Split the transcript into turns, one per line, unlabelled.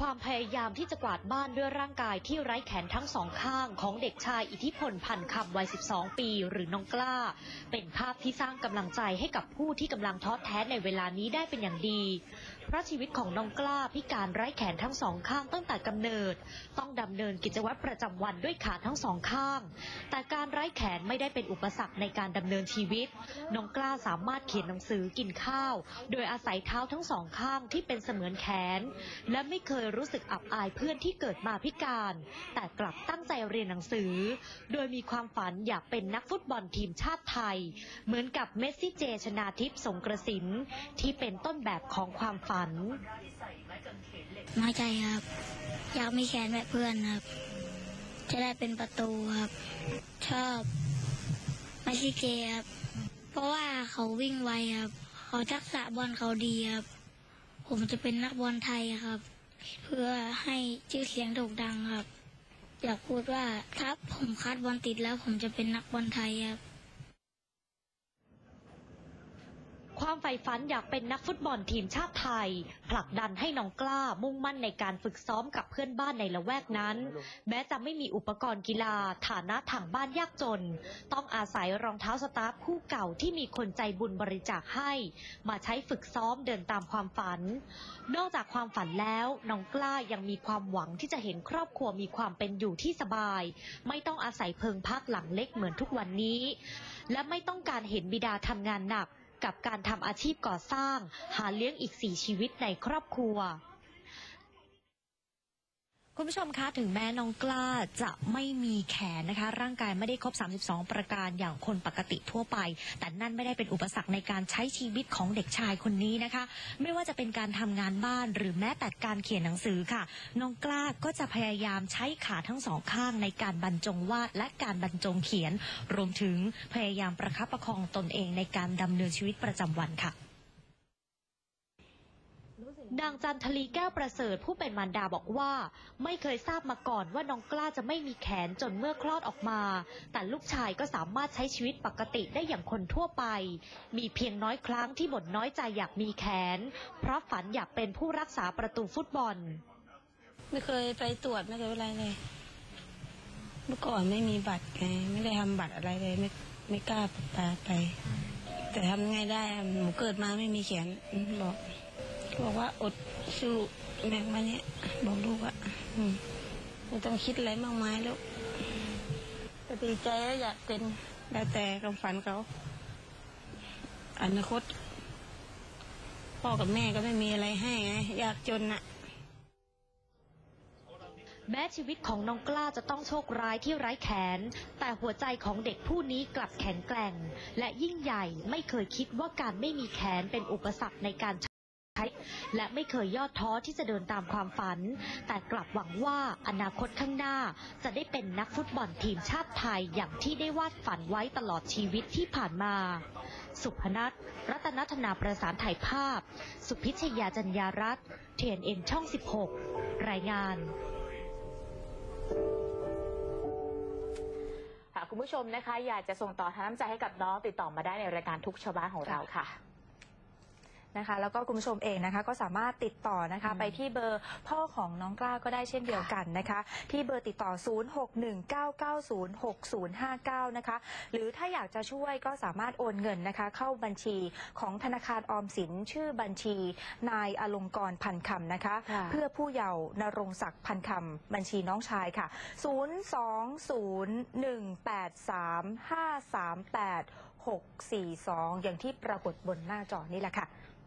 ความพยายามที่จะกวาดบ้านด้วยร่างกายที่ไร้แขนทั้งสองข้างของเด็กชายอิทธิพลพันคำวัย 12 ปีหรือน้องกล้าเป็นภาพที่สร้างกำลังใจให้กับผู้ที่กำลังท้อแท้ในเวลานี้ได้เป็นอย่างดีเพราะชีวิตของน้องกล้าพิการไร้แขนทั้งสองข้างตั้งแต่กำเนิดต้องดำเนินกิจวัตรประจำวันด้วยขาทั้งสองข้างแต่การไร้แขนไม่ได้เป็นอุปสรรคในการดำเนินชีวิตน้องกล้าสามารถเขียนหนังสือกินข้าวโดยอาศัยเท้าทั้งสองข้างที่เป็นเสมือนแขนและไม่เคยรู้สึกอับอายเพื่อนที่เกิดมาพิการแต่กลับตั้งใจเรียนหนังสือโดยมีความฝันอยากเป็นนักฟุตบอลทีมชาติไทยเหมือนกับเมสซี่เจชนาทิพย์สงกระสินที่เป็นต้นแบบของความฝัน
น้อยใจครับอยากมีแขนแบบเพื่อนครับจะได้เป็นประตูครับชอบเมสซี่เจครับเพราะว่าเขาวิ่งไวครับเขาทักษะบอลเขาดีครับผมจะเป็นนักบอลไทยครับเพื่อให้ชื่อเสียงโด่งดังครับอยากพูดว่าถ้าผมคัดบอลติดแล้วผมจะเป็นนักบอลไทยครับ
ความใฝ่ฝันอยากเป็นนักฟุตบอลทีมชาติไทยผลักดันให้น้องกล้ามุ่งมั่นในการฝึกซ้อมกับเพื่อนบ้านในละแวกนั้นแม้จะไม่มีอุปกรณ์กีฬาฐานะทางบ้านยากจนต้องอาศัยรองเท้าสตาร์ฟคู่เก่าที่มีคนใจบุญบริจาคให้มาใช้ฝึกซ้อมเดินตามความฝันนอกจากความฝันแล้วน้องกล้ายังมีความหวังที่จะเห็นครอบครัวมีความเป็นอยู่ที่สบายไม่ต้องอาศัยเพิงพักหลังเล็กเหมือนทุกวันนี้และไม่ต้องการเห็นบิดาทำงานหนักกับการทำอาชีพก่อสร้างหาเลี้ยงอีก4ชีวิตในครอบครัวคุณผู้ชมคะถึงแม้น้องกล้าจะไม่มีแขนนะคะร่างกายไม่ได้ครบ32ประการอย่างคนปกติทั่วไปแต่นั่นไม่ได้เป็นอุปสรรคในการใช้ชีวิตของเด็กชายคนนี้นะคะไม่ว่าจะเป็นการทำงานบ้านหรือแม้แต่การเขียนหนังสือค่ะน้องกล้าก็จะพยายามใช้ขาทั้งสองข้างในการบรรจงวาดและการบรรจงเขียนรวมถึงพยายามประคับประคองตนเองในการดำเนินชีวิตประจำวันค่ะนางจันทลีแก้วประเสริฐผู้เป็นมารดาบอกว่าไม่เคยทราบมาก่อนว่าน้องกล้าจะไม่มีแขนจนเมื่อคลอดออกมาแต่ลูกชายก็สามารถใช้ชีวิตปกติได้อย่างคนทั่วไปมีเพียงน้อยครั้งที่บ่นน้อยใจอยากมีแขนเพราะฝันอยากเป็นผู้รักษาประตูฟุตบอล
ไม่เคยไปตรวจไม่เคยอะไรเลยเมื่อก่อนไม่มีบัตรไงไม่ได้ทำบัตรอะไรเลยไม่กล้าไปแต่ทำไงได้หนูเกิดมาไม่มีแขนบอกว่าอดสู้แม่มาเนี่ยบอกลูกอ่ะไม่ต้องคิดอะไรมากมายลูกแต่ดีใจแล้วอยากเป็นแล้วแต่ความฝันเขาอนาคตพ่อกับแม่ก็ไม่มีอะไรให้ไงยากจนน่ะ
แม้ชีวิตของน้องกล้าจะต้องโชคร้ายที่ไร้แขนแต่หัวใจของเด็กผู้นี้กลับแข็งแกร่งและยิ่งใหญ่ไม่เคยคิดว่าการไม่มีแขนเป็นอุปสรรคในการและไม่เคยย่อท้อที่จะเดินตามความฝันแต่กลับหวังว่าอนาคตข้างหน้าจะได้เป็นนักฟุตบอลทีมชาติไทยอย่างที่ได้วาดฝันไว้ตลอดชีวิตที่ผ่านมาสุพนัท รัตนธนาประสานถ่ายภาพสุพิชยาจัญญารัตน์ TNN ช่อง 16 รายงาน
คุณผู้ชมนะคะอยากจะส่งต่อทางน้ำใจให้กับน้องติดต่อมาได้ในรายการทุกชาวบ้านของเราค่ะ
นะคะแล้วก็คุณผู้ชมเองนะคะก็สามารถติดต่อนะคะไปที่เบอร์พ่อของน้องกล้าก็ได้เช่นเดียวกันนะคะที่เบอร์ติดต่อ 0619906059 นะคะหรือถ้าอยากจะช่วยก็สามารถโอนเงินนะคะเข้าบัญชีของธนาคารออมสินชื่อบัญชีนายอลงกรณ์พันคำนะคะเพื่อผู้เยาว์ณรงค์ศักดิ์พันคำบัญชีน้องชายค่ะ020183538 642อย่างที่ปรากฏบนหน้าจอนี่แหละค่ะ